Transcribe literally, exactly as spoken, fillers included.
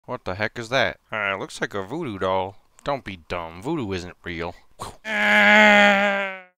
What the heck is that? Uh, looks like a voodoo doll. Don't be dumb. Voodoo isn't real.